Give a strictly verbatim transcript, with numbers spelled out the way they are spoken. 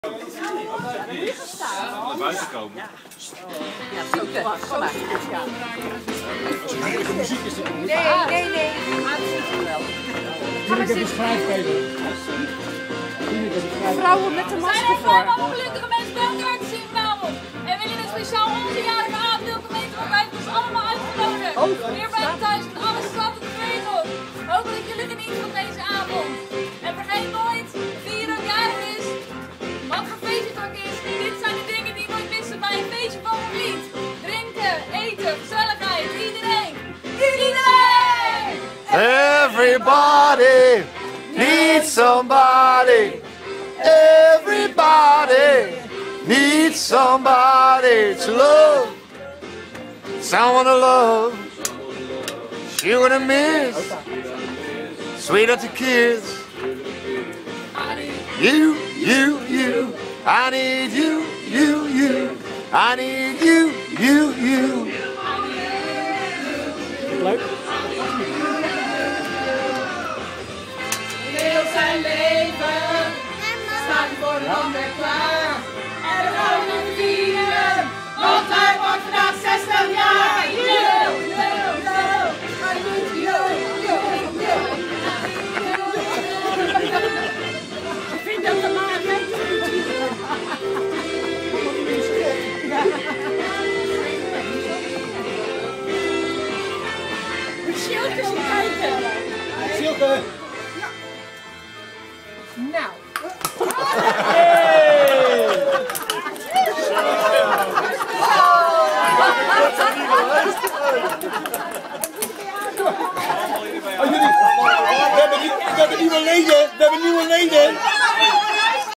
Naar buiten komen. Ja, super. Kom maar. Ja. Als er heerlijke muziek is, dan moet Nee, nee, nee. Maar het zit er wel. Ga maar zitten. Vrouwen met de Zijn masker er voor. allemaal gelukkige mensen bij elkaar te zien vanavond? En willen we speciaal onze jarige avonddeelgemeente, want wij hebben ons allemaal uitgenodigd. Hier bij de thuis en alles staat op de regel. Hopelijk jullie genieten van deze avond. En vergeet nooit, wie er ook jarig is, wat voor feestje het ook is, dit zijn de dingen die je nooit missen bij een feestje van een lied. Drinken, eten, gezelligheid, iedereen. Iedereen! Everybody needs somebody. Everybody needs somebody to love. Someone to love. Sure to miss. Sweeter to kiss. You, you, you. I need you, you, you. I need you, you, you. Leuk. Heel zijn leven staat voor de ander klaar. En we gaan hem vieren, want hij wordt vandaag zestig jaar.